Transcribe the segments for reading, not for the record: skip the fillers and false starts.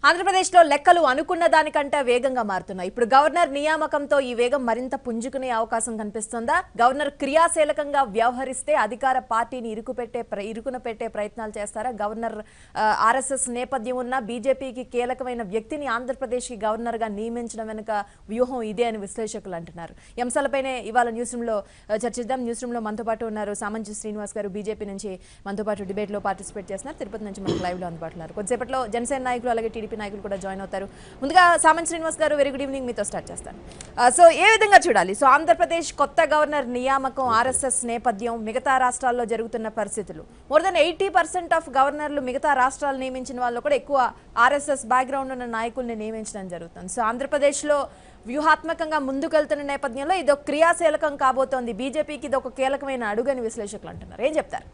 ఆంధ్రప్రదేశ్లో లెక్కలు అనుకున్న దానికంటే వేగంగా మారుతున్నాయి. ఇప్పుడు గవర్నర్ నియామకంతో ఈ వేగం మరింత పుంజుకునే అవకాశం కనిపిస్తుందా? గవర్నర్ క్రియాశీలకంగా వ్యవహరిస్తే అధికార పార్టీని ఇరుకున పెట్టే ప్రయత్నాలు చేస్తారా? గవర్నర్ ఆర్ఎస్ఎస్ నేపథ్యం ఉన్న బీజేపీకి కీలకమైన వ్యక్తిని ఆంధ్రప్రదేశ్కి గవర్నర్గా నియమించడం వెనుక వ్యూహం ఇదే అని విశ్లేషకులు అంటున్నారు. ఈ అంశాలపైనే ఇవాళ న్యూస్ రూమ్లో చర్చిద్దాం. న్యూస్ రూమ్లో మనతో పాటు ఉన్నారు సామంజి శ్రీనివాస్ గారు, బీజేపీ నుంచి మనతో పాటు డిబేట్లో పార్టిసిపేట్ చేస్తున్నారు. తిరుపతి నుంచి మనకు లైవ్లో అందుబాటులో ఉన్నారు. కొద్దిసేపట్లో జనసేన నాయకులు అలాగే టీడీపీ నాయకులు కూడా జాయిన్ అవుతారు. ముందుగా సామంజి శ్రీనివాస్ గారు, వెరీ గుడ్ ఈవినింగ్, మీతో స్టార్ట్ చేస్తాను. సో ఏ విధంగా చూడాలి? సో ఆంధ్రప్రదేశ్ కొత్త గవర్నర్ నియామకం, ఆర్ఎస్ఎస్ నేపథ్యం, మిగతా రాష్ట్రాల్లో జరుగుతున్న పరిస్థితులు, మోర్ దెన్ 80% ఆఫ్ గవర్నర్లు మిగతా రాష్ట్రాలు నియమించిన వాళ్ళు కూడా ఎక్కువ ఆర్ఎస్ఎస్ బ్యాక్గ్రౌండ్ ఉన్న నాయకుల్ని నియమించడం జరుగుతుంది. సో ఆంధ్రప్రదేశ్లో వ్యూహాత్మకంగా ముందుకెళ్తున్న నేపథ్యంలో ఇది ఒక క్రియాశీలకం కాబోతోంది. బీజేపీకి ఇది ఒక కీలకమైన అడుగని విశ్లేషకులు అంటున్నారు. ఏం చెప్తారు?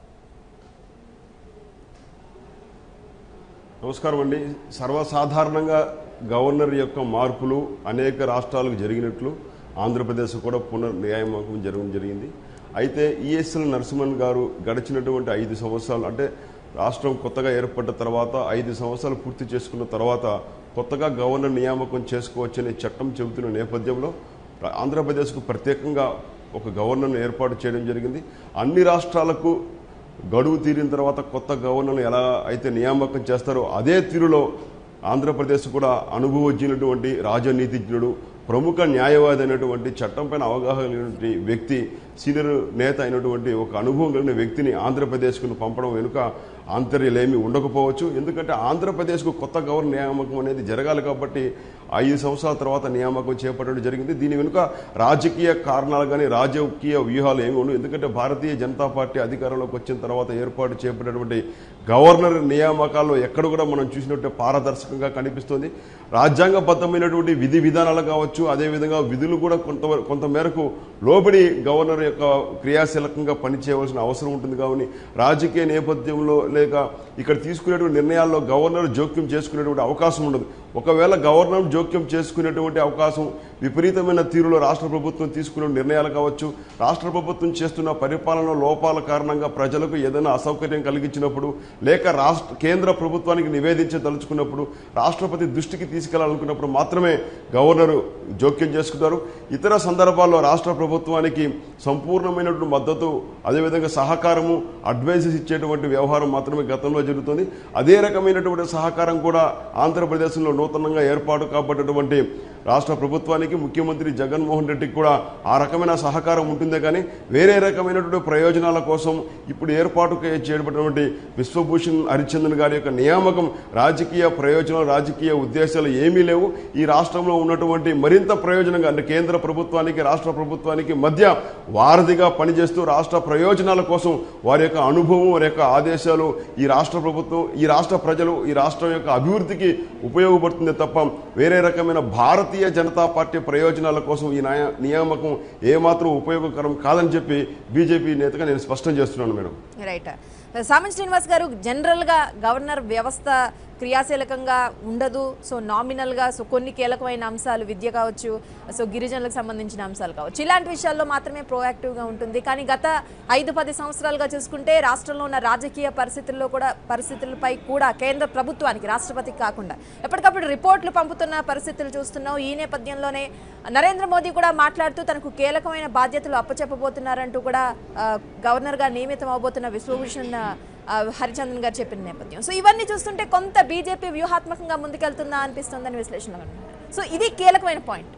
నమస్కారం అండి. సర్వసాధారణంగా గవర్నర్ యొక్క మార్పులు అనేక రాష్ట్రాలకు జరిగినట్లు ఆంధ్రప్రదేశ్ కూడా పునర్నియామకం జరిగింది. అయితే ఈఎస్ఎల్ నరసింహన్ గారు గడిచినటువంటి 5 సంవత్సరాలు, అంటే రాష్ట్రం కొత్తగా ఏర్పడ్డ తర్వాత 5 సంవత్సరాలు పూర్తి చేసుకున్న తర్వాత కొత్తగా గవర్నర్ నియామకం చేసుకోవచ్చనే చట్టం చెబుతున్న నేపథ్యంలో ఆంధ్రప్రదేశ్కు ప్రత్యేకంగా ఒక గవర్నర్ను ఏర్పాటు చేయడం జరిగింది. అన్ని రాష్ట్రాలకు గడువు తీరిన తర్వాత కొత్త గవర్నర్ను ఎలా అయితే నియామకం చేస్తారో అదే తీరులో ఆంధ్రప్రదేశ్ కూడా అనుభవజ్ఞునటువంటి రాజనీతిజ్ఞుడు, ప్రముఖ న్యాయవాది అయినటువంటి, చట్టంపైన అవగాహన కలిగినటువంటి వ్యక్తి, సీనియర్ నేత అయినటువంటి ఒక అనుభవం కలిగిన వ్యక్తిని ఆంధ్రప్రదేశ్కు పంపడం వెనుక ఆంతర్యాలేమీ ఉండకపోవచ్చు. ఎందుకంటే ఆంధ్రప్రదేశ్కు కొత్త గవర్నర్ నియామకం అనేది జరగాలి కాబట్టి 5 సంవత్సరాల తర్వాత నియామకం చేపట్టడం జరిగింది. దీని వెనుక రాజకీయ కారణాలు కానీ రాజకీయ వ్యూహాలు ఏమి ఉండవు. ఎందుకంటే భారతీయ జనతా పార్టీ అధికారంలోకి వచ్చిన తర్వాత ఏర్పాటు చేపట్టినటువంటి గవర్నర్ నియామకాల్లో ఎక్కడ కూడా మనం చూసినట్టు పారదర్శకంగా కనిపిస్తుంది. రాజ్యాంగబద్ధమైనటువంటి విధి విధానాలు కావచ్చు, అదేవిధంగా విధులు కూడా కొంత మేరకు లోబడి గవర్నర్ యొక్క క్రియాశీలకంగా పనిచేయవలసిన అవసరం ఉంటుంది. కాబట్టి రాజకీయ నేపథ్యంలో లేక ఇక్కడ తీసుకునేటువంటి నిర్ణయాల్లో గవర్నర్ జోక్యం చేసుకునేటువంటి అవకాశం ఉండదు. ఒకవేళ గవర్నర్ జోక్యం చేసుకునేటువంటి అవకాశం విపరీతమైన తీరులో రాష్ట్ర ప్రభుత్వం తీసుకునే నిర్ణయాలు కావచ్చు, రాష్ట్ర ప్రభుత్వం చేస్తున్న పరిపాలన లోపాల కారణంగా ప్రజలకు ఏదైనా అసౌకర్యం కలిగించినప్పుడు, లేక కేంద్ర ప్రభుత్వానికి నివేదించదలుచుకున్నప్పుడు, రాష్ట్రపతి దృష్టికి తీసుకెళ్లాలనుకున్నప్పుడు మాత్రమే గవర్నరు జోక్యం చేసుకున్నారు. ఇతర సందర్భాల్లో రాష్ట్ర ప్రభుత్వానికి సంపూర్ణమైనటువంటి మద్దతు, అదేవిధంగా సహకారము, అడ్వైజెస్ ఇచ్చేటువంటి వ్యవహారం మాత్రమే గతంలో జరుగుతుంది. అదే రకమైనటువంటి సహకారం కూడా ఆంధ్రప్రదేశ్లో నూతనంగా ఏర్పాటు కాబట్టినటువంటి రాష్ట్ర ప్రభుత్వానికి, ముఖ్యమంత్రి జగన్మోహన్ రెడ్డికి కూడా ఆ రకమైన సహకారం ఉంటుందే కానీ వేరే రకమైనటువంటి ప్రయోజనాల కోసం ఇప్పుడు ఏర్పాటు చేయబడినటువంటి విశ్వభూషణ్ హరిచందన్ గారి యొక్క నియామకం రాజకీయ ప్రయోజనాలు, రాజకీయ ఉద్దేశాలు ఏమీ లేవు. ఈ రాష్ట్రంలో ఉన్నటువంటి మరింత ప్రయోజనంగా, అంటే కేంద్ర ప్రభుత్వానికి రాష్ట్ర ప్రభుత్వానికి మధ్య వారధిగా పనిచేస్తూ రాష్ట్ర ప్రయోజనాల కోసం వారి యొక్క అనుభవం, వారి యొక్క ఆదేశాలు ఈ రాష్ట్ర ప్రభుత్వం, ఈ రాష్ట్ర ప్రజలు, ఈ రాష్ట్రం యొక్క అభివృద్ధికి ఉపయోగపడుతుంది తప్ప వేరే రకమైన భారతీయ జనతా పార్టీ ప్రయోజనాల కోసం ఈ నియామకం ఏమాత్రం ఉపయోగకరం కాదని చెప్పి బీజేపీ నేతగా నేను స్పష్టం చేస్తున్నాను మేడం. రైట్. సామంజి శ్రీనివాస్ గారు, జనరల్గా గవర్నర్ వ్యవస్థ క్రియాశీలకంగా ఉండదు. సో నామినల్గా, సో కొన్ని కీలకమైన అంశాలు, విద్య కావచ్చు, సో గిరిజనులకు సంబంధించిన అంశాలు కావచ్చు, ఇలాంటి విషయాల్లో మాత్రమే ప్రోయాక్టివ్గా ఉంటుంది. కానీ గత 5-10 సంవత్సరాలుగా చూసుకుంటే రాష్ట్రంలో ఉన్న రాజకీయ పరిస్థితులపై కూడా కేంద్ర ప్రభుత్వానికి, రాష్ట్రపతికి కాకుండా ఎప్పటికప్పుడు రిపోర్ట్లు పంపుతున్న పరిస్థితులు చూస్తున్నాం. ఈ నేపథ్యంలోనే నరేంద్ర మోదీ కూడా మాట్లాడుతూ తనకు కీలకమైన బాధ్యతలు అప్పచెప్పబోతున్నారంటూ కూడా గవర్నర్గా నియమితం అవబోతున్న విశ్వభూషణ్ హరిచందన్ గారు చెప్పిన నేపథ్యం. సో ఇవన్నీ చూస్తుంటే కొంత బీజేపీ వ్యూహాత్మకంగా ముందుకెళ్తుందా అనిపిస్తుందని విశ్లేషణలు అంటున్నారు. సో ఇది కీలకమైన పాయింట్.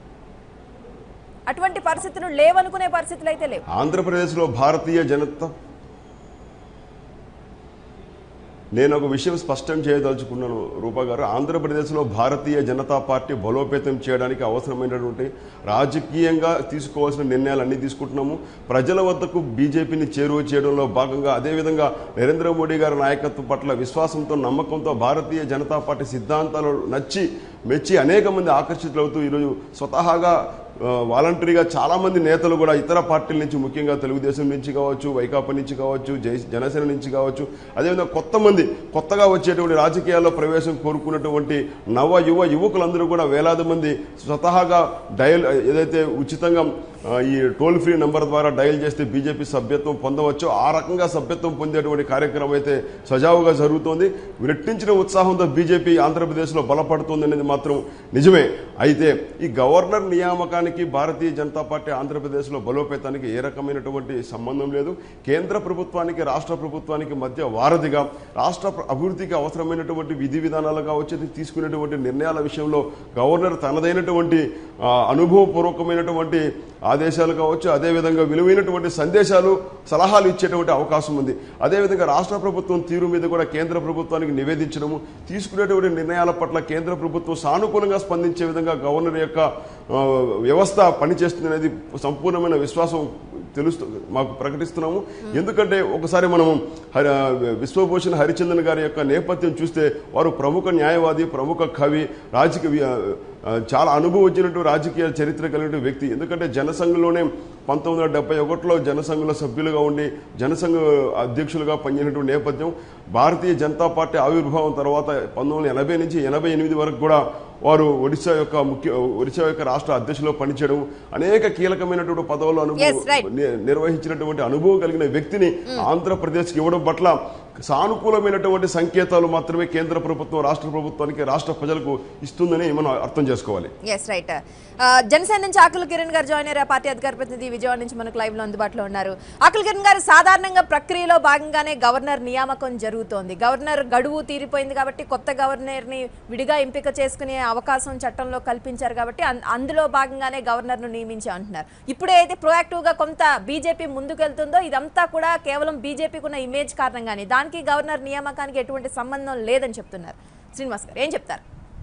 అటువంటి పరిస్థితులు లేవనుకునే పరిస్థితులు అయితే లేవు. ఆంధ్రప్రదేశ్లో భారతీయ జనతా, నేను ఒక విషయం స్పష్టం చేయదలుచుకున్నాను రూపా గారు. ఆంధ్రప్రదేశ్లో భారతీయ జనతా పార్టీ బలోపేతం చేయడానికి అవసరమైనటువంటి రాజకీయంగా తీసుకోవాల్సిన నిర్ణయాలు అన్నీ తీసుకుంటున్నాము. ప్రజల వద్దకు బీజేపీని చేరువ చేయడంలో భాగంగా, అదేవిధంగా నరేంద్ర మోడీ గారి నాయకత్వం పట్ల విశ్వాసంతో, నమ్మకంతో భారతీయ జనతా పార్టీ సిద్ధాంతాలు నచ్చి మెచ్చి అనేక మంది ఆకర్షితులవుతూ ఈరోజు స్వతహాగా వాలంటరీగా చాలామంది నేతలు కూడా ఇతర పార్టీల నుంచి, ముఖ్యంగా తెలుగుదేశం నుంచి కావచ్చు, వైకాపా నుంచి కావచ్చు, జనసేన నుంచి కావచ్చు, అదేవిధంగా కొత్తగా వచ్చేటువంటి రాజకీయాల్లో ప్రవేశం కోరుకున్నటువంటి యువకులందరూ కూడా వేలాది మంది స్వతహాగా ఏదైతే ఉచితంగా ఈ టోల్ ఫ్రీ నెంబర్ ద్వారా డయల్ చేస్తే బీజేపీ సభ్యత్వం పొందవచ్చో ఆ రకంగా సభ్యత్వం పొందేటువంటి కార్యక్రమం అయితే సజావుగా జరుగుతోంది. రెట్టించిన ఉత్సాహంతో బీజేపీ ఆంధ్రప్రదేశ్లో బలపడుతుంది అనేది మాత్రం నిజమే. అయితే ఈ గవర్నర్ నియామకానికి భారతీయ జనతా పార్టీ ఆంధ్రప్రదేశ్లో బలోపేతానికి ఏ రకమైనటువంటి సంబంధం లేదు. కేంద్ర ప్రభుత్వానికి, రాష్ట్ర ప్రభుత్వానికి మధ్య వారధిగా రాష్ట్ర అభివృద్ధికి అవసరమైనటువంటి విధి విధానాలు కావచ్చు, తీసుకునేటువంటి నిర్ణయాల విషయంలో గవర్నర్ తనదైనటువంటి అనుభవపూర్వకమైనటువంటి ఆదేశాలు కావచ్చు, అదేవిధంగా విలువైనటువంటి సందేశాలు, సలహాలు ఇచ్చేటువంటి అవకాశం ఉంది. అదేవిధంగా రాష్ట్ర ప్రభుత్వం తీరు మీద కూడా కేంద్ర ప్రభుత్వానికి నివేదించడము, తీసుకునేటువంటి నిర్ణయాల పట్ల కేంద్ర ప్రభుత్వం సానుకూలంగా స్పందించే విధంగా గవర్నర్ యొక్క వ్యవస్థ పనిచేస్తుంది అనేది సంపూర్ణమైన విశ్వాసం మాకు ప్రకటిస్తున్నాము. ఎందుకంటే ఒకసారి మనము విశ్వభూషణ్ హరిచందన్ గారి యొక్క నేపథ్యం చూస్తే వారు ప్రముఖ న్యాయవాది, ప్రముఖ కవి, చాలా అనుభవం వచ్చినటువంటి రాజకీయ చరిత్ర కలిగిన వ్యక్తి. ఎందుకంటే జనసంఘంలోనే 1971లో జనసంఘంలో సభ్యులుగా ఉండి జనసంఘ అధ్యక్షులుగా పనిచేసినటువంటి నేపథ్యం. భారతీయ జనతా పార్టీ ఆవిర్భావం తర్వాత 1980 నుంచి 88 వరకు కూడా వారు ఒడిశా యొక్క రాష్ట్ర అధ్యక్షులో పనిచేయడం, అనేక కీలకమైనటువంటి పదవులు నిర్వహించినటువంటి అనుభవం కలిగిన వ్యక్తిని ఆంధ్రప్రదేశ్కి ఇవ్వడం పట్ల సానుకూలమైనటువంటి సంకేతాలు మాత్రమే కేంద్ర ప్రభుత్వం రాష్ట్ర ప్రభుత్వానికి, రాష్ట్ర ప్రజలకు ఇస్తుందని మనం అర్థం చేసుకోవాలి. జనసేన నుంచి ఆకుల కిరణ్ గారు జాయిన్ అయ్యారు. పార్టీ అధికార ప్రతినిధి విజయవాడ నుంచి మనకు లైవ్ లో అందుబాటులో ఉన్నారు. ఆకుల కిరణ్ గారు, సాధారణంగా ప్రక్రియలో భాగంగానే గవర్నర్ నియామకం జరుగుతోంది. గవర్నర్ గడువు తీరిపోయింది కాబట్టి కొత్త గవర్నర్ ని విడిగా ఎంపిక చేసుకునే అవకాశం చట్టంలో కల్పించారు కాబట్టి అందులో భాగంగానే గవర్నర్ ను నియమించి అంటున్నారు. ఇప్పుడే అయితే ప్రొయాక్టివ్ గా కొంత బీజేపీ ముందుకెళ్తుందో ఇదంతా కూడా కేవలం బీజేపీకి ఉన్న ఇమేజ్ కారణంగానే, దానికి గవర్నర్ నియామకానికి ఎటువంటి సంబంధం లేదని చెప్తున్నారు. శ్రీనివాస్ గారు ఏం చెప్తారు?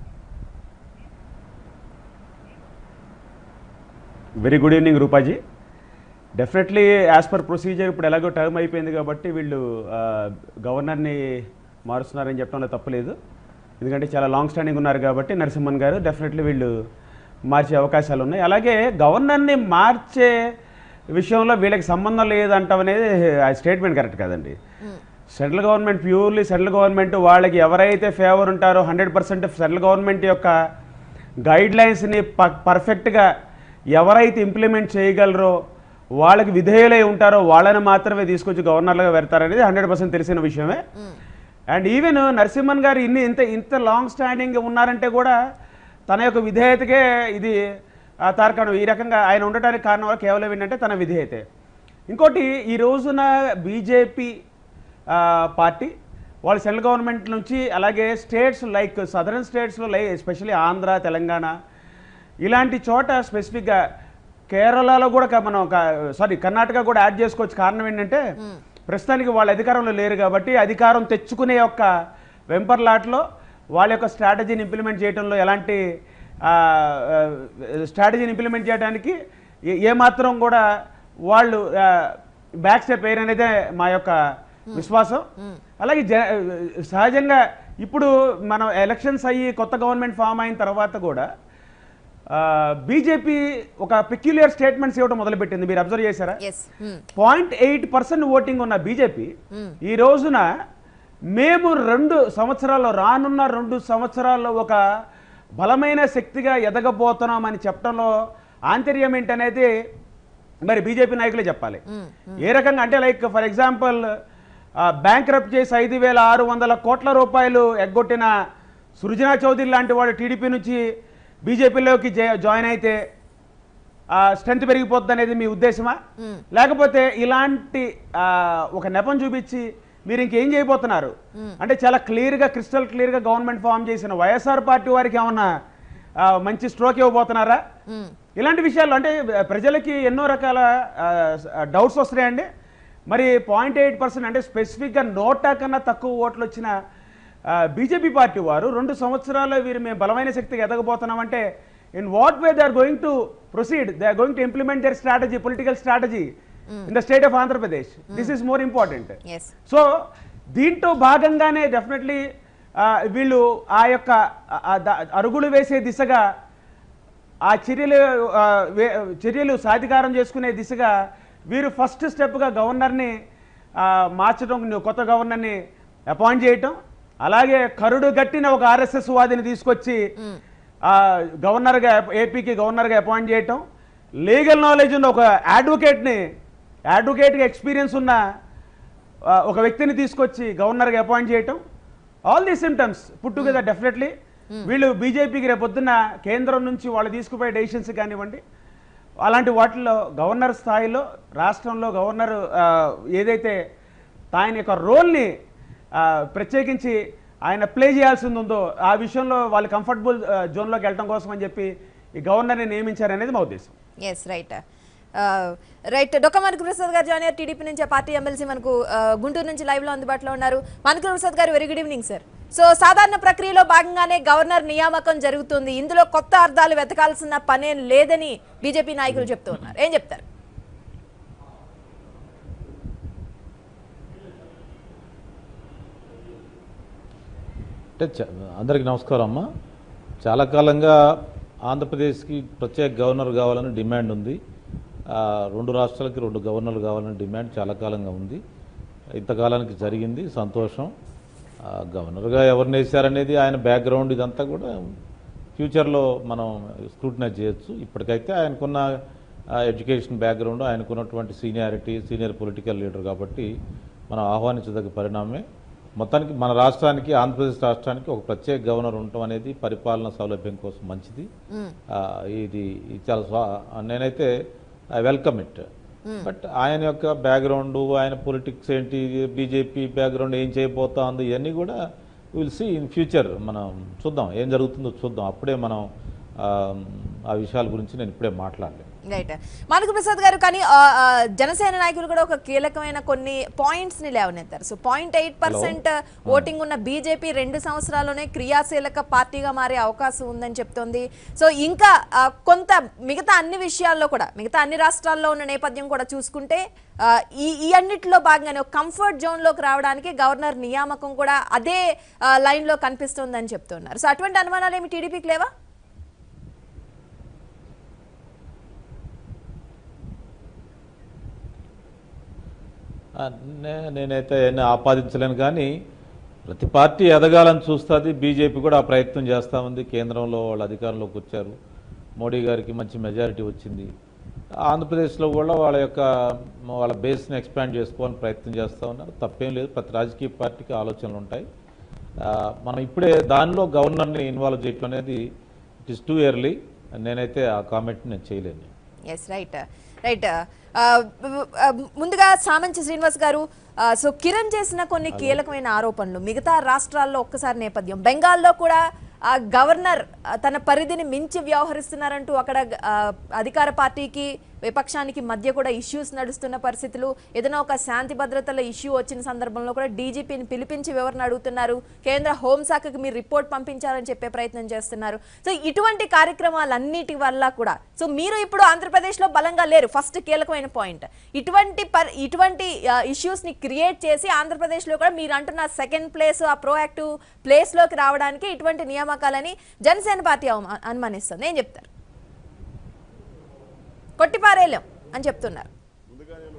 Very good evening Roopaji. Definitely as per procedure ఇప్పుడు ఎలాగో టర్మ్ అయిపోయింది కాబట్టి వీళ్ళు గవర్నర్ని మారుస్తున్నారని చెప్పడంలో తప్పలేదు. ఎందుకంటే చాలా లాంగ్ స్టాండింగ్ ఉన్నారు కాబట్టి నరసింహన్ గారు డెఫినెట్లీ వీళ్ళు మార్చే అవకాశాలు ఉన్నాయి. అలాగే గవర్నర్ని మార్చే విషయంలో వీళ్ళకి సంబంధం లేదంటాం అనేది ఆ స్టేట్మెంట్ కరెక్ట్ కాదండి. Central government, purely central government వాళ్ళకి ఎవరైతే ఫేవర్ ఉంటారో 100% సెంట్రల్ గవర్నమెంట్ యొక్క గైడ్ లైన్స్ని పర్ఫెక్ట్గా ఎవరైతే ఇంప్లిమెంట్ చేయగలరో, వాళ్ళకి విధేయులై ఉంటారో వాళ్ళని మాత్రమే తీసుకొచ్చి గవర్నర్లుగా పెడతారనేది 100% తెలిసిన విషయమే. అండ్ ఈవెన్ నరసింహన్ గారు ఇంత లాంగ్ స్టాండింగ్ ఉన్నారంటే కూడా తన యొక్క విధేయతకే ఇది తార్కాణం. ఈ రకంగా ఆయన ఉండటానికి కారణం కేవలం ఏంటంటే తన విధేయతే. ఇంకోటి, ఈ రోజున బీజేపీ పార్టీ వాళ్ళు సెంట్రల్ గవర్నమెంట్ నుంచి, అలాగే స్టేట్స్ లైక్ సదరన్ స్టేట్స్లో లైక్ ఎస్పెషల్లీ ఆంధ్ర, తెలంగాణ ఇలాంటి చోట, స్పెసిఫిక్గా కేరళలో కూడా మనం కర్ణాటక కూడా యాడ్ చేసుకోవచ్చు. కారణం ఏంటంటే ప్రస్తుతానికి వాళ్ళ అధికారంలో లేరు కాబట్టి అధికారం తెచ్చుకునే యొక్క వెంపర్లాట్లో వాళ్ళ యొక్క స్ట్రాటజీని ఇంప్లిమెంట్ చేయడంలో ఎలాంటి స్ట్రాటజీని ఇంప్లిమెంట్ చేయడానికి ఏమాత్రం కూడా వాళ్ళు బ్యాక్ స్టెప్ వేయరు అనేదే మా యొక్క విశ్వాసం. అలాగే సహజంగా ఇప్పుడు మనం ఎలక్షన్స్ అయ్యి కొత్త గవర్నమెంట్ ఫామ్ అయిన తర్వాత కూడా బీజేపీ ఒక పెక్యులియర్ స్టేట్మెంట్స్ ఇవ్వడం మొదలుపెట్టింది. మీరు అబ్జర్వ్ చేశారా? 0.8% ఓటింగ్ ఉన్న బీజేపీ ఈ రోజున మేము రానున్న 2 సంవత్సరాల్లో ఒక బలమైన శక్తిగా ఎదగబోతున్నామని చెప్పడంలో ఆంతర్యం ఏంటనేది మరి బీజేపీ నాయకులే చెప్పాలి. ఏ రకంగా అంటే లైక్ ఫర్ ఎగ్జాంపుల్ బ్యాంక్రప్ట్ చేసి 5,600 కోట్ల రూపాయలు ఎగ్గొట్టిన సృజనా చౌదరి లాంటి వాడు టీడీపీ నుంచి బీజేపీలోకి జాయిన్ అయితే స్ట్రెంత్ పెరిగిపోద్ది అనేది మీ ఉద్దేశమా? లేకపోతే ఇలాంటి ఒక నెపం చూపించి మీరు ఇంకేం చేయబోతున్నారు అంటే చాలా క్లియర్గా, క్రిస్టల్ క్లియర్గా గవర్నమెంట్ ఫామ్ చేసిన వైఎస్ఆర్ పార్టీ వారికి ఏమన్నా మంచి స్ట్రోక్ ఇవ్వబోతున్నారా? ఇలాంటి విషయాల్లో అంటే ప్రజలకి ఎన్నో రకాల డౌట్స్ వస్తున్నాయండి. మరి 0.8% అంటే స్పెసిఫిక్గా 100 కన్నా తక్కువ ఓట్లు వచ్చిన బీజేపీ పార్టీ వారు 2 సంవత్సరాల్లో మేము బలమైన శక్తికి ఎదగబోతున్నామంటే in what way they are going to proceed, they are going to implement their strategy, political strategy in the state of Andhra Pradesh. This is more important. So దీంట్లో భాగంగానే డెఫినెట్లీ వీళ్ళు ఆ యొక్క అరుగులు వేసే దిశగా ఆ చర్యలు సాధికారం చేసుకునే దిశగా వీరు ఫస్ట్ స్టెప్గా గవర్నర్ని మార్చడం, కొత్త గవర్నర్ని అపాయింట్ చేయటం, అలాగే కరుడు గట్టిన ఒక ఆర్ఎస్ఎస్ వాదిని తీసుకొచ్చి గవర్నర్గా ఏపీకి గవర్నర్గా అపాయింట్ చేయటం, లీగల్ నాలెడ్జ్ ఉన్న ఒక అడ్వకేట్గా ఎక్స్పీరియన్స్ ఉన్న ఒక వ్యక్తిని తీసుకొచ్చి గవర్నర్గా అపాయింట్ చేయటం, all the symptoms put together definitely వీళ్ళు బీజేపీకి రేపొద్దున కేంద్రం నుంచి వాళ్ళు తీసుకుపోయే డెసిషన్స్ కానివ్వండి, అలాంటి వాటిల్లో గవర్నర్ స్థాయిలో రాష్ట్రంలో గవర్నర్ ఏదైతే ఆయన యొక్క రోల్ని ప్రత్యేకించి ఆయన ప్లే చేయాల్సింది ఉందో ఆ విషయంలో వాళ్ళు కంఫర్టబుల్ జోన్లోకి వెళ్ళడం కోసం అని చెప్పి ఈ గవర్నర్ని నియమించారనేది మా ఉద్దేశం. Yes, right. డొక్క మణికూర్ ప్రసాద్ గారు జాయిన్ అయ్యారు టీడీపీ నుంచి, పార్టీ ఎమ్మెల్సీ మనకు గుంటూరు నుంచి లైవ్లో అందుబాటులో ఉన్నారు. మణికూర్ ప్రసాద్ గారు, very good evening sir. So సాధారణ ప్రక్రియలో భాగంగానే గవర్నర్ నియామకం జరుగుతుంది, ఇందులో కొత్త అర్థాలు వెతకాల్సిన పనేం లేదని బీజేపీ నాయకులు చెప్తూ ఉన్నారు, ఏం చెప్తారు? అందరికీ నమస్కారం అమ్మ. చాలా కాలంగా ఆంధ్రప్రదేశ్కి ప్రత్యేక గవర్నర్ కావాలని డిమాండ్ ఉంది. 2 రాష్ట్రాలకి 2 గవర్నర్లు కావాలని డిమాండ్ చాలా కాలంగా ఉంది. ఇంతకాలానికి జరిగింది, సంతోషం. గవర్నర్గా ఎవరిని వేశారనేది ఆయన బ్యాక్గ్రౌండ్ ఇదంతా కూడా ఫ్యూచర్లో మనం స్క్రూటినైజ్ చేయొచ్చు. ఇప్పటికైతే ఆయనకున్న ఎడ్యుకేషన్ బ్యాక్గ్రౌండ్, ఆయనకున్నటువంటి సీనియర్ పొలిటికల్ లీడర్ కాబట్టి మనం ఆహ్వానించదగ్గ పరిణామమే. మొత్తానికి మన రాష్ట్రానికి, ఆంధ్రప్రదేశ్ రాష్ట్రానికి ఒక ప్రత్యేక గవర్నర్ ఉండటం అనేది పరిపాలన సౌలభ్యం కోసం మంచిది. ఇది చాలా నేనైతే ఐ వెల్కమ్ ఇట్. బట్ ఆయన యొక్క బ్యాక్గ్రౌండ్, ఆయన పొలిటిక్స్ ఏంటి, బీజేపీ బ్యాక్గ్రౌండ్ ఏం చేయబోతా ఉంది, ఇవన్నీ కూడా విల్ సీ ఇన్ ఫ్యూచర్. మనం చూద్దాం, ఏం జరుగుతుందో చూద్దాం. అప్పుడే మనం ఆ విషయాల గురించి నేను ఇప్పుడే మాట్లాడలేను. రైట్. మణికూర్ ప్రసాద్ గారు, కానీ జనసేన నాయకులు కూడా ఒక కీలకమైన కొన్ని పాయింట్స్ ని లేవనెత్తారు. సో 0.8% ఓటింగ్ ఉన్న బీజేపీ 2 సంవత్సరాల్లోనే క్రియాశీలక పార్టీగా మారే అవకాశం ఉందని చెప్తోంది. సో ఇంకా కొంత మిగతా అన్ని విషయాల్లో కూడా, మిగతా అన్ని రాష్ట్రాల్లో ఉన్న నేపథ్యం కూడా చూసుకుంటే ఈ అన్నిటిలో భాగంగానే ఒక కంఫర్ట్ జోన్లోకి రావడానికి గవర్నర్ నియామకం కూడా అదే లైన్లో కనిపిస్తోందని చెప్తున్నారు. సో అటువంటి అనుమానాలు ఏమి టీడీపీకి లేవా? నేనైతే ఆపాదించలేను, కానీ ప్రతి పార్టీ ఎదగాలని చూస్తుంది. బీజేపీ కూడా ఆ ప్రయత్నం చేస్తూ ఉంది. కేంద్రంలో వాళ్ళు అధికారంలోకి వచ్చారు, మోడీ గారికి మంచి మెజారిటీ వచ్చింది. ఆంధ్రప్రదేశ్లో కూడా వాళ్ళ బేస్ని ఎక్స్పాండ్ చేసుకోవాలని ప్రయత్నం చేస్తూ ఉన్నారు. తప్పేం లేదు, ప్రతి రాజకీయ పార్టీకి ఆలోచనలు ఉంటాయి. మనం ఇప్పుడే దానిలో గవర్నర్ని ఇన్వాల్వ్ చేయటం అనేది ఇట్ ఈస్ టూ ఎర్లీ. నేనైతే ఆ కామెంట్ నేను చేయలేను. Yes, right. ముందుగా సామంచి శ్రీనివాస్ గారు, సో కిరణ్ చేసిన కొన్ని కీలకమైన ఆరోపణలు మిగతా రాష్ట్రాల్లో ఒక్కసారి నేపథ్యం, బెంగాల్లో కూడా గవర్నర్ తన పరిధిని మించి వ్యవహరిస్తున్నారంటూ అక్కడ అధికార పార్టీకి విపక్షానికి మధ్య కూడా ఇష్యూస్ నడుస్తున్న పరిస్థితులు, ఏదైనా ఒక శాంతి భద్రతల ఇష్యూ వచ్చిన సందర్భంలో కూడా డీజీపీని పిలిపించి వివరణ అడుగుతున్నారు, కేంద్ర హోంశాఖకి మీరు రిపోర్ట్ పంపించాలని చెప్పే ప్రయత్నం చేస్తున్నారు. సో ఇటువంటి కార్యక్రమాలన్నిటి వల్ల కూడా, సో మీరు ఇప్పుడు ఆంధ్రప్రదేశ్లో బలంగా లేరు, ఫస్ట్ కీలకమైన పాయింట్. ఇటువంటి ఇష్యూస్ ని క్రియేట్ చేసి ఆంధ్రప్రదేశ్లో కూడా మీరు అంటున్న సెకండ్ ప్లేస్, ఆ ప్రోయాక్టివ్ ప్లేస్లోకి రావడానికి ఇటువంటి నియామకాలని జనసేన పార్టీ అనుమానిస్తుంది, ఏం చెప్తారు? కొట్టిపారేలేం అని చెప్తున్నారు. ముందుగా నేను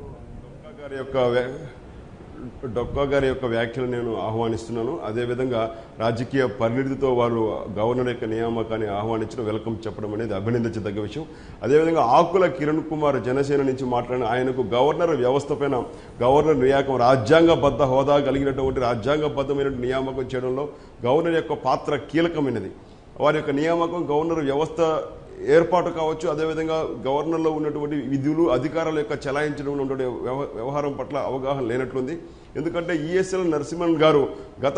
డొక్కా గారి యొక్క వ్యాఖ్యలు నేను ఆహ్వానిస్తున్నాను. అదేవిధంగా రాజకీయ పరిణితితో వారు గవర్నర్ యొక్క నియామకాన్ని ఆహ్వానించడం, వెల్కమ్ చెప్పడం అనేది అభినందించదగ్గ విషయం. అదేవిధంగా ఆకుల కిరణ్ కుమార్ జనసేన నుంచి మాట్లాడిన ఆయనకు గవర్నర్ వ్యవస్థ పైన గవర్నర్ నియామకం రాజ్యాంగబద్ధ హోదా కలిగినటువంటి రాజ్యాంగబద్ధమైన నియామకం చేయడంలో గవర్నర్ యొక్క పాత్ర కీలకమైనది. వారి యొక్క నియామకం గవర్నర్ వ్యవస్థ ఏర్పాటు కావచ్చు, అదేవిధంగా గవర్నర్లో ఉన్నటువంటి విధులు అధికారాల యొక్క చలాయించడంలో ఉన్నటువంటి వ్యవహారం పట్ల అవగాహన లేనట్లుంది. ఎందుకంటే ఈఎస్ఎల్ నరసింహన్ గారు గత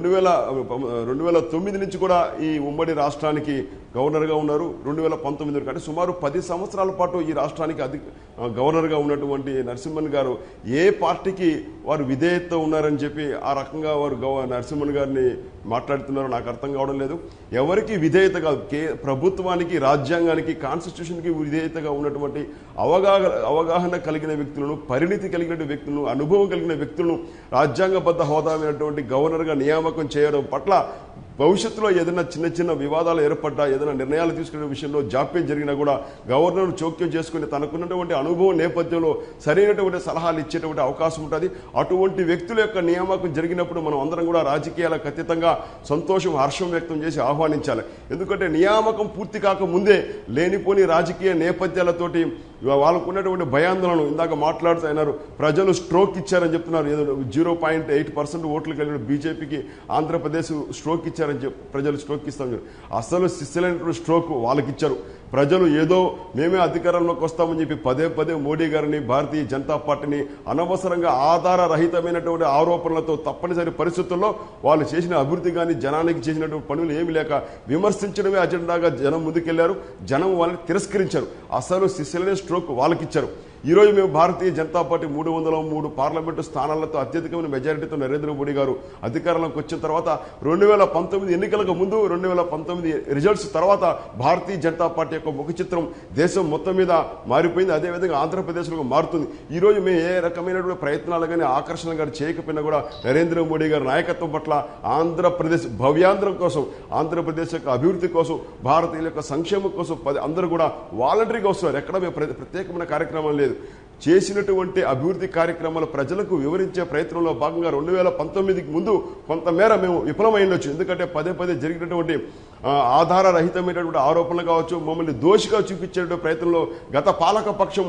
2009 నుంచి కూడా ఈ ఉమ్మడి రాష్ట్రానికి గవర్నర్గా ఉన్నారు. 2019 వరకు, అంటే సుమారు 10 సంవత్సరాల పాటు ఈ రాష్ట్రానికి గవర్నర్గా ఉన్నటువంటి నరసింహన్ గారు ఏ పార్టీకి వారు విధేయత ఉన్నారని చెప్పి ఆ రకంగా వారు నరసింహన్ గారిని మాట్లాడుతున్నారో నాకు అర్థం కావడం లేదు. ఎవరికి విధేయత కాదు, ప్రభుత్వానికి, రాజ్యాంగానికి, కాన్స్టిట్యూషన్కి విధేయతగా ఉన్నటువంటి అవగాహన కలిగిన వ్యక్తులను, పరిణితి కలిగిన వ్యక్తులను, అనుభవం కలిగిన వ్యక్తులను రాజ్యాంగబద్ధ హోదామైనటువంటి గవర్నర్గా నియామకం చేయడం పట్ల భవిష్యత్తులో ఏదైనా చిన్న చిన్న వివాదాలు ఏర్పడ్డా ఏదైనా నిర్ణయాలు తీసుకునే విషయంలో జాప్యం జరిగినా కూడా గవర్నర్ జోక్యం చేసుకుని తనకున్నటువంటి అనుభవం నేపథ్యంలో సరైనటువంటి సలహాలు ఇచ్చేటువంటి అవకాశం ఉంటుంది. అటువంటి వ్యక్తుల యొక్క నియామకం జరిగినప్పుడు మనం అందరం కూడా రాజకీయాలకు అతీతంగా సంతోషం హర్షం వ్యక్తం చేసి ఆహ్వానించాలి. ఎందుకంటే నియామకం పూర్తి కాక ముందే లేనిపోని రాజకీయ నేపథ్యాలతోటి వాళ్ళకున్నటువంటి భయాందోళన ఇందాక మాట్లాడుతూ అయినారు. ప్రజలు స్ట్రోక్ ఇచ్చారని చెప్తున్నారు. ఏదో 0.8% ఓట్లు కలిగిన బీజేపీకి ఆంధ్రప్రదేశ్ స్ట్రోక్ ఇచ్చారని ప్రజలు స్ట్రోక్ ఇస్తాం. అసలు సిస్టలైనటువంటి స్ట్రోక్ వాళ్ళకి ఇచ్చారు. ప్రజలు ఏదో మేమే అధికారంలోకి వస్తామని చెప్పి పదే పదే మోడీ గారిని భారతీయ జనతా పార్టీని అనవసరంగా ఆధారరహితమైనటువంటి ఆరోపణలతో తప్పనిసరి పరిస్థితుల్లో వాళ్ళు చేసిన అభివృద్ధి కానీ జనానికి చేసినటువంటి పనులు ఏమి లేక విమర్శించడమే అజెండాగా జనం ముందుకెళ్లారు. జనం వాళ్ళని తిరస్కరించారు. అసలు సిస్టలైన స్ట్రోక్ వాళ్ళకిచ్చారు. ఈరోజు మేము భారతీయ జనతా పార్టీ 303 పార్లమెంటు స్థానాలతో అత్యధికమైన మెజారిటీతో నరేంద్ర మోడీ గారు అధికారంలోకి వచ్చిన తర్వాత 2019 ఎన్నికలకు ముందు 2019 రిజల్ట్స్ తర్వాత భారతీయ జనతా పార్టీ యొక్క ముఖ చిత్రం దేశం మొత్తం మీద మారిపోయింది. అదేవిధంగా ఆంధ్రప్రదేశ్లో మారుతుంది. ఈరోజు మేము ఏ రకమైనటువంటి ప్రయత్నాలు కానీ ఆకర్షణ కానీ చేయకపోయినా కూడా నరేంద్ర మోడీ గారి నాయకత్వం పట్ల ఆంధ్రప్రదేశ్ భవ్యాంధ్రం కోసం, ఆంధ్రప్రదేశ్ యొక్క అభివృద్ధి కోసం, భారతీయుల యొక్క సంక్షేమం కోసం అందరూ కూడా వాలంటరీగా వస్తున్నారు. ఎక్కడ మేము ప్రత్యేకమైన కార్యక్రమం లేదు. చేసినటువంటి అభివృద్ధి కార్యక్రమాలు ప్రజలకు వివరించే ప్రయత్నంలో భాగంగా 2019కి ముందు కొంతమేర మేము విఫలమైండొచ్చు. ఎందుకంటే పదే పదే జరిగినటువంటి ఆధారరహితమైనటువంటి ఆరోపణలు కావచ్చు, మమ్మల్ని దోషిగా చూపించే ప్రయత్నంలో గత పాలక పక్షం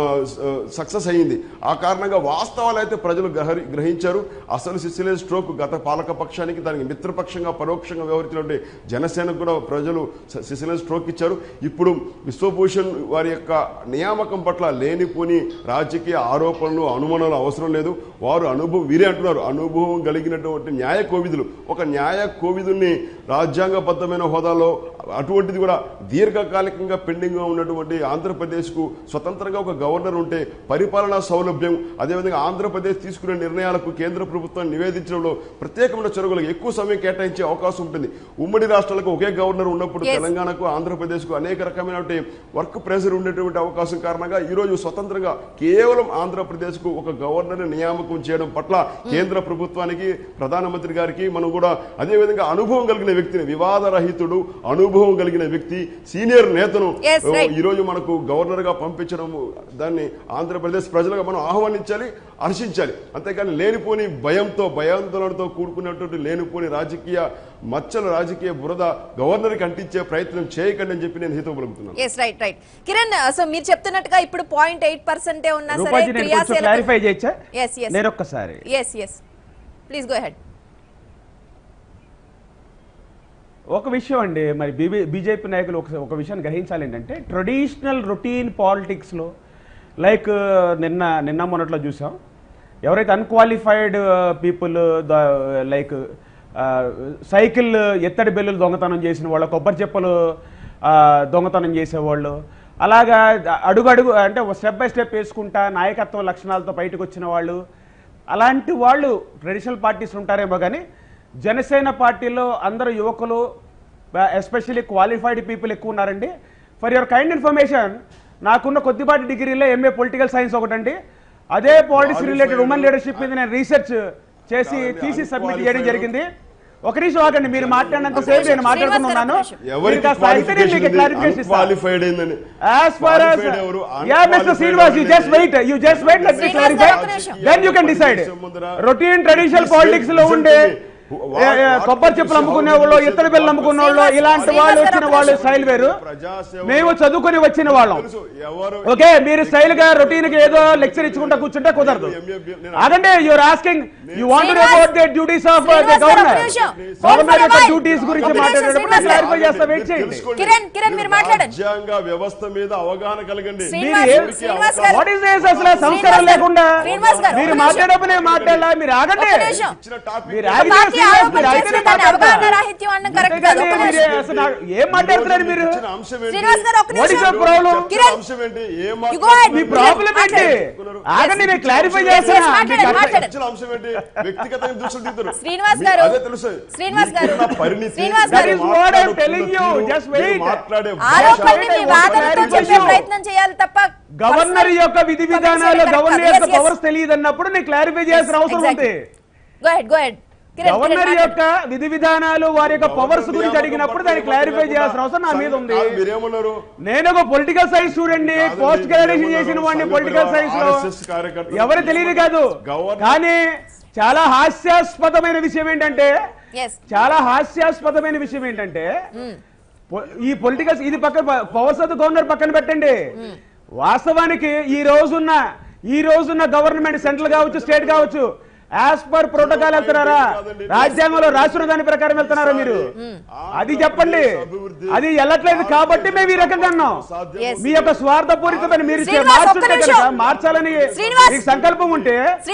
సక్సెస్ అయ్యింది. ఆ కారణంగా వాస్తవాలు అయితే ప్రజలు గ్రహించారు. అసలు సిసిలియన్ స్ట్రోక్ గత పాలక పక్షానికి దానికి మిత్రపక్షంగా పరోక్షంగా వ్యవహరించినటువంటి జనసేనకు కూడా ప్రజలు సిసిలియన్ స్ట్రోక్ ఇచ్చారు. ఇప్పుడు విశ్వభూషణ్ వారి యొక్క నియామకం పట్ల లేనిపోని రాజకీయ ఆరోపణలు అనుమానాలు అవసరం లేదు. వారు అనుభవం వీరే అంటున్నారు అనుభవం కలిగినటువంటి న్యాయ కోవిదులు. ఒక న్యాయ కోవిదుల్ని రాజ్యాంగబద్ధమైన హోదాలో అటువంటిది కూడా దీర్ఘకాలికంగా పెండింగ్గా ఉన్నటువంటి ఆంధ్రప్రదేశ్కు స్వతంత్రంగా ఒక గవర్నర్ ఉంటే పరిపాలనా సౌలభ్యం, అదేవిధంగా ఆంధ్రప్రదేశ్ తీసుకునే నిర్ణయాలకు కేంద్ర ప్రభుత్వాన్ని నివేదించడంలో ప్రత్యేకమైన చొరవలకు ఎక్కువ సమయం కేటాయించే అవకాశం ఉంటుంది. ఉమ్మడి రాష్ట్రాలకు ఒకే గవర్నర్ ఉన్నప్పుడు తెలంగాణకు ఆంధ్రప్రదేశ్కు అనేక రకమైనటువంటి వర్క్ ప్రెషర్ ఉండేటువంటి అవకాశం కారణంగా ఈరోజు స్వతంత్రంగా కేవలం ఆంధ్రప్రదేశ్కు ఒక గవర్నర్ నియామకం చేయడం పట్ల కేంద్ర ప్రభుత్వానికి ప్రధానమంత్రి గారికి మనం కూడా అదేవిధంగా అనుభవం కలిగిన వ్యక్తిని, వివాదరహితుడు అనుభవం కలిగిన వ్యక్తి, సీనియర్ నేతను ఈరోజు మనకు గవర్నర్ గా పంపించడం దాన్ని ఆంధ్రప్రదేశ్ ప్రజలుగా మనం ఆహ్వానించాలి, హర్షించాలి. అంతేకాని లేనిపోని భయంతో భయాందోళనతో కూడుకున్నటువంటి లేనిపోని రాజకీయ మచ్చల రాజకీయ బురద గవర్నర్ కి అంటించే ప్రయత్నం చేయకండి అని చెప్పి నేను హితవు పలుకుతున్నాను. రైట్ కిరణ్, సో మీరు చెప్తున్నట్టుగా ఇప్పుడు 0.8% ఉన్నా సరే క్లారిఫై చేయొచ్చా? నేను ఒక్కసారి ప్లీజ్ గో అహెడ్. ఒక విషయం అండి, మరి బీజేపీ నాయకులు ఒక విషయాన్ని గ్రహించాలి ఏంటంటే ట్రెడిషనల్ రొటీన్ పాలిటిక్స్లో లైక్ నిన్న మొన్నట్లో చూసాం, ఎవరైతే అన్క్వాలిఫైడ్ పీపుల్ లైక్ సైకిల్ ఎత్తడి బెల్లులు దొంగతనం చేసిన వాళ్ళు, కొబ్బరి చెప్పులు దొంగతనం చేసేవాళ్ళు, అలాగా అడుగు అంటే స్టెప్ బై స్టెప్ వేసుకుంటా నాయకత్వ లక్షణాలతో బయటకు వచ్చిన వాళ్ళు, అలాంటి వాళ్ళు ట్రెడిషనల్ పార్టీస్ ఉంటారేమో కానీ జనసేన పార్టీలో అందరూ యువకులు ఎస్పెషల్లీ క్వాలిఫైడ్ పీపుల్ ఎక్కువ ఉన్నారండి. ఫర్ యువర్ కైండ్ ఇన్ఫర్మేషన్, నాకున్న కొద్దిపాటి డిగ్రీలో ఎంఏ పొలిటికల్ సైన్స్ ఒకటండి. అదే పాలిటిక్స్ రిలేటెడ్ ఉమెన్ లీడర్షిప్ మీద నేను రీసెర్చ్ చేసి థీసిస్ సబ్మిట్ చేయడం జరిగింది. ఒక నిమిషం ఆగండి, మీరు మాట్లాడినంత సేపు నేను మాట్లాడుతున్నాను. రొటీన్ ట్రెడిషనల్ పాలిటిక్స్ లో ఉండే కొబ్బరి చెప్పులు అమ్ముకునే వాళ్ళు, ఇతర బిల్లు అమ్ముకునే వాళ్ళు, ఇలాంటి వాళ్ళు వచ్చిన వాళ్ళు స్టైల్ వేరు. మేము చదువుకుని వచ్చిన వాళ్ళం. ఓకే, మీరు స్టైల్ గా రొటీన్ గా ఏదో లెక్చర్ ఇచ్చుకుంటా కూర్చుంటే కుదరదు. అదంటే you're asking you want to about the duties of the governor. Governor యొక్క డ్యూటీస్ గురించి మాట్లాడేటప్పుడు క్లారిఫై చేస్తా, వెయిట్ చేయండి. కిరణ్ మీరు మాట్లాడండి. రాజ్యాంగ వ్యవస్థ మీద అవగాహన కలగండి. What is this? అసలు సంస్కారం లేకుండా మీరు మాట్లాడేటప్పుడు నేను మాట్లాడాలా? మీరు ఆగండి, మీరు ఆగి ఏం మాట్లాడుతున్నారు మీరు? మీ ప్రాబ్లం ఏంటి? ఆగండి, నేను క్లారిఫై చేస్తాను. గవర్నర్ యొక్క విధి విధానాలు, గవర్నర్ యొక్క పవర్స్ తెలియదు అన్నప్పుడు నేను క్లారిఫై చేయాల్సిన అవసరం ఉంది. గవర్నర్ యొక్క విధి విధానాలు వారి యొక్క పవర్స్ గురించి అడిగినప్పుడు దాన్ని క్లారిఫై చేయాల్సిన అవసరం నా మీద ఉంది. నేను ఒక political science student, post graduation చేసిన వాడిని పొలిటికల్ సైన్స్ లో, ఎవరు తెలియదు కాదు. కానీ చాలా హాస్యాస్పదమైన విషయం ఏంటంటే ఈ పొలిటికల్ ఇది పక్కన పవర్స్ ఆఫ్ ద గవర్నర్ పక్కన పెట్టండి. వాస్తవానికి ఈ రోజున్న గవర్నమెంట్ సెంట్రల్ కావచ్చు, స్టేట్ కావచ్చు, యాజ్ పర్ ప్రోటోకాల్ వెళ్తున్నారా? రాజ్యాంగంలో రాసిన దాని ప్రకారం వెళ్తున్నారా మీరు? అది చెప్పండి. అది వెళ్ళట్లేదు కాబట్టి మేము ఈ రకంగా అన్నాం. మీ యొక్క స్వార్థపూరితమైన మీరు మార్చాలని మీకు సంకల్పం ఉంటే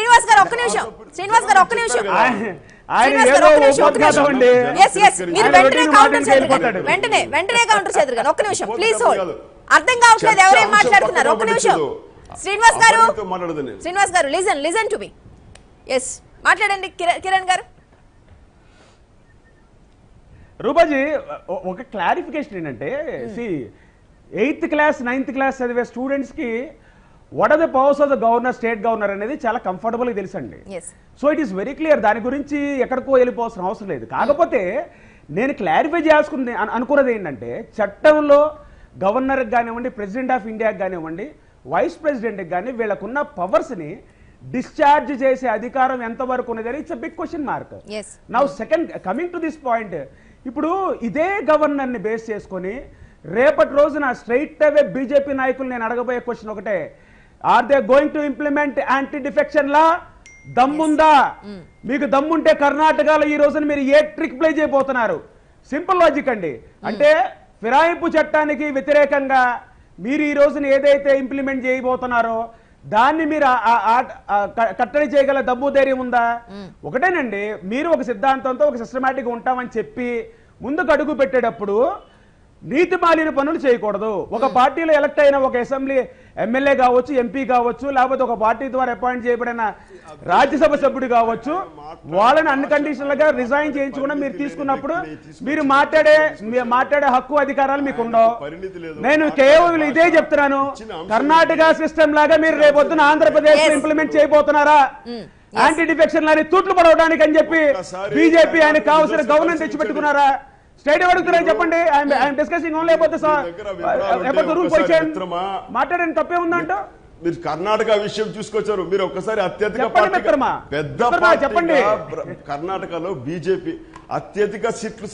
ఆయన ఏదో ఉపద్ఘాతం అండి. అర్థం కావట్లేదు ఎవరేం మాట్లాడుతున్నారు. ఒక్క నిమిషం శ్రీనివాస్ గారు లిజన్ టు మీ. ఎస్ మాట్లాడండి కిరణ్ గారు. రూపాజీ ఒక క్లారిఫికేషన్ ఏంటంటే, 8th క్లాస్ 9th క్లాస్ చదివే స్టూడెంట్స్ కి what are the powers of the governor, state governor అనేది చాలా కంఫర్టబుల్ గా తెలుసండి. So it is very clear. దాని గురించి ఎక్కడికో వెళ్ళిపోవాల్సిన అవసరం లేదు. కాకపోతే నేను క్లారిఫై చేసుకుంది అనుకున్నది ఏంటంటే, చట్టంలో గవర్నర్కి కానివ్వండి, ప్రెసిడెంట్ ఆఫ్ ఇండియాకి కానివ్వండి, వైస్ ప్రెసిడెంట్కి కానీ వీళ్ళకున్న పవర్స్ని డిశ్చార్జ్ చేసే అధికారం ఎంతవరకు ఉన్నదని it's a big question mark. Now second coming to this point, ఇప్పుడు ఇదే గవర్నర్ని బేస్ చేసుకొని రేపటి రోజున స్ట్రైట్ అవే బీజేపీ నాయకులు నేను అడగబోయే క్వశ్చన్ ఒకటే, are they going to implement anti defection law? దమ్ముందా? మీకు దమ్ముంటే కర్ణాటకలో ఈ రోజున మీరు ఏ ట్రిక్ ప్లే చేయబోతున్నారు? సింపుల్ లాజిక్ అండి. అంటే ఫిరాయింపు చట్టానికి వ్యతిరేకంగా మీరు ఈ రోజున ఏదైతే ఇంప్లిమెంట్ చేయబోతున్నారో దాన్ని మీరు కట్టడి చేయగల దమ్ము ధైర్యం ఉందా? ఒకటేనండి, మీరు ఒక సిద్ధాంతంతో ఒక సిస్టమాటిక్ ఉంటామని చెప్పి ముందుకు అడుగు పెట్టేటప్పుడు నీతి మాలిన పనులు చేయకూడదు. ఒక పార్టీలో ఎలక్ట్ అయిన ఒక అసెంబ్లీ ఎమ్మెల్యే కావచ్చు, ఎంపీ కావచ్చు, లేకపోతే ఒక పార్టీ ద్వారా అపాయింట్ చేయబడిన రాజ్యసభ సభ్యుడు కావచ్చు, వాళ్ళని అన్ని కండిషన్లుగా రిజైన్ చేయించుకున్నా మీరు తీసుకున్నప్పుడు మీరు మాట్లాడే హక్కు అధికారాలు మీకు ఉండవు. నేను కేవలం ఇదే చెప్తున్నాను, కర్ణాటక సిస్టమ్ లాగా మీరు రేపొద్దున ఆంధ్రప్రదేశ్ లో ఇంప్లిమెంట్ చేయబోతున్నారా? యాంటీ డిఫెక్షన్ లాని తూట్లు పడవడానికి అని చెప్పి బీజేపీ ఆయనకు కావాల్సిన గవర్నెన్స్ తెచ్చిపెట్టుకున్నారా? స్టేట్ అడుగుతున్నారని చెప్పండి. I'm discussing only about the rule position. మాట్లాడని తప్పే ఉందంట. మీరు కర్ణాటక విషయం చూసుకొచ్చారు. మీరు ఒక్కసారి అత్యధిక పెద్ద చెప్పండి. కర్ణాటకలో బీజేపీ అత్యధిక సీట్లు.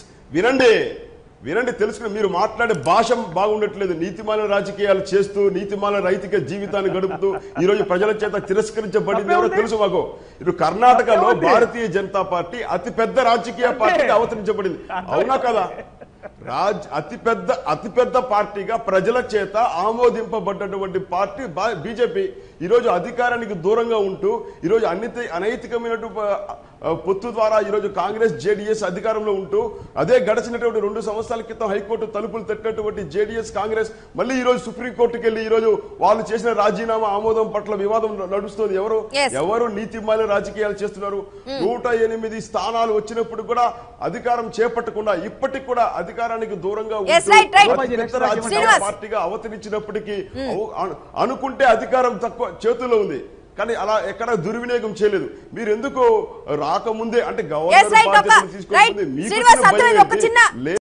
వినండి తెలుసుకుని మీరు మాట్లాడే భాష బాగుండట్లేదు. నీతిమాల రాజకీయాలు చేస్తూ నీతిమాల రైతిక జీవితాన్ని గడుపుతూ ఈ రోజు ప్రజల చేత తిరస్కరించబడింది ఎవరో తెలుసు మాకు. ఇప్పుడు కర్ణాటకలో భారతీయ జనతా పార్టీ అతిపెద్ద రాజకీయ పార్టీగా అవతరించబడింది. అవునా కదా? అతిపెద్ద పార్టీగా ప్రజల చేత ఆమోదింపబడ్డటువంటి పార్టీ బీజేపీ. ఈరోజు అధికారానికి దూరంగా ఉంటూ ఈరోజు అనైతికమైనటువంటి పొత్తు ద్వారా ఈరోజు కాంగ్రెస్ జేడీఎస్ అధికారంలో ఉంటూ అదే గడిచినటువంటి 2 సంవత్సరాల క్రితం హైకోర్టు తలుపులు తట్టినటువంటి జేడీఎస్ కాంగ్రెస్ మళ్ళీ ఈ రోజు సుప్రీంకోర్టుకి వెళ్ళి ఈ రోజు వాళ్ళు చేసిన రాజీనామా ఆమోదం పట్ల వివాదం నడుస్తుంది. ఎవరు నీతిమాలిన రాజకీయాలు చేస్తున్నారు? 108 స్థానాలు వచ్చినప్పుడు కూడా అధికారం చేపట్టకుండా ఇప్పటికి కూడా అధికారానికి దూరంగా పార్టీగా అవతరించినప్పటికీ అనుకుంటే అధికారం తక్కువ చేతుల్లో ఉంది, కానీ అలా ఎక్కడ దుర్వినియోగం చేయలేదు. మీరు ఎందుకు రాకముందే అంటే గవర్నర్ బాధ్యతలు తీసుకోవాలి.